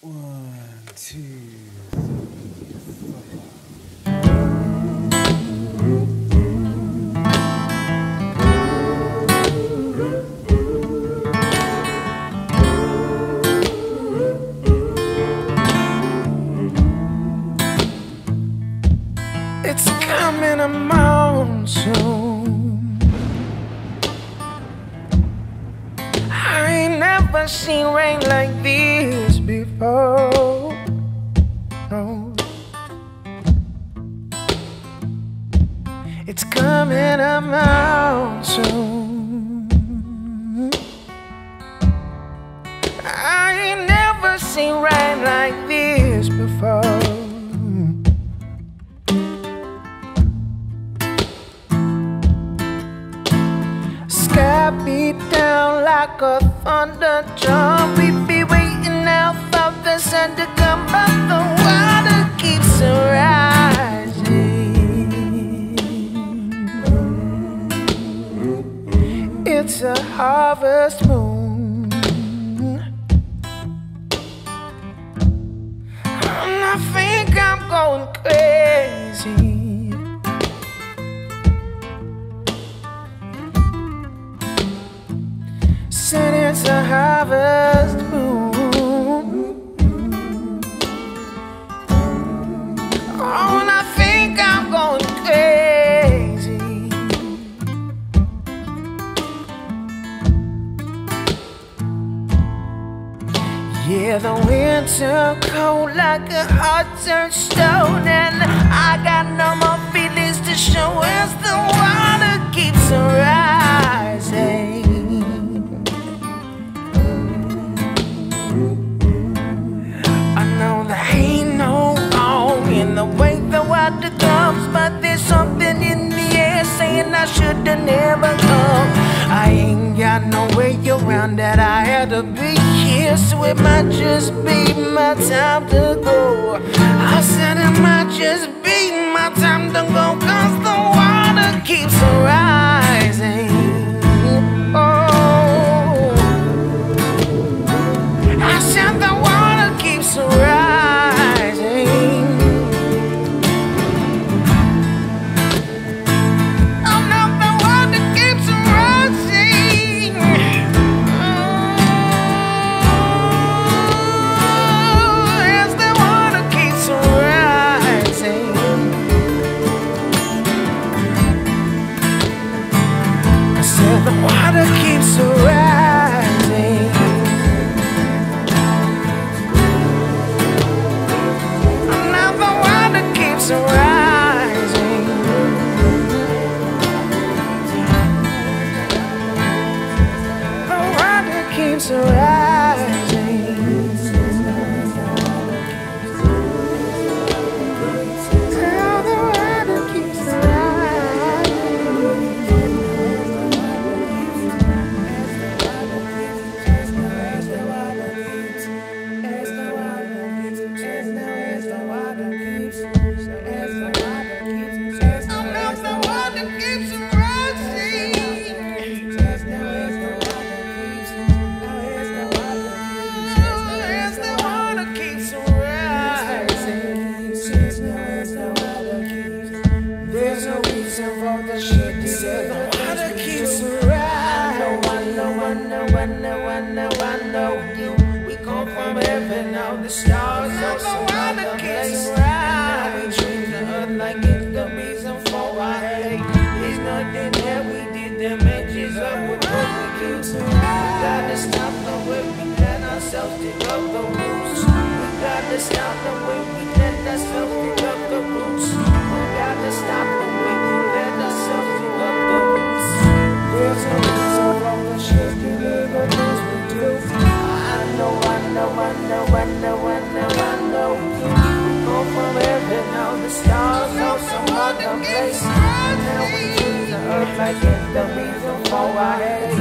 One, two, it's coming a monsoon. I ain't never seen rain like this before. No. It's coming a monsoon. I ain't never seen rain like this before. Sky beat down like a thunder drum. We be waiting out for the sun to come, but the water keeps rising. It's a harvest moon. I think I'm going crazy. Said it's a harvest moon. Oh, and I think I'm going crazy. Yeah, the winter cold like a hot turned stone, and I got no more feelings to show as the water keeps rising. I know there ain't no wrong in the way the water comes, but there's something in the air saying I should've never come. I ain't got no way around that, I had to be here, so it might just be my time to go. I said it might just be my time to go, 'cause the water keeps rising. Oh, I said the water keeps rising. Oh no, the water keeps rising. Oh, yes, the water keeps rising. I said the water keeps rising. Keeps rising. The water keeps rising. Oh, the water keeps there's no reason for the shit to say the water keeps rising. I know you. We come from heaven, now the stars are so water keeps rising. We treat the earth like it's the reason for our hate. There's nothing that we did that matches up with what we do. We gotta stop the way we let ourselves dig up the roots. We gotta stop the way we let ourselves dig up the roots. Gotta stop the way we let ourselves dig up the roots. There's no reason for the shit to do the things we do. I know. We go from heaven, now the stars are some other place. Now we choose the earth like it's the reason for our head.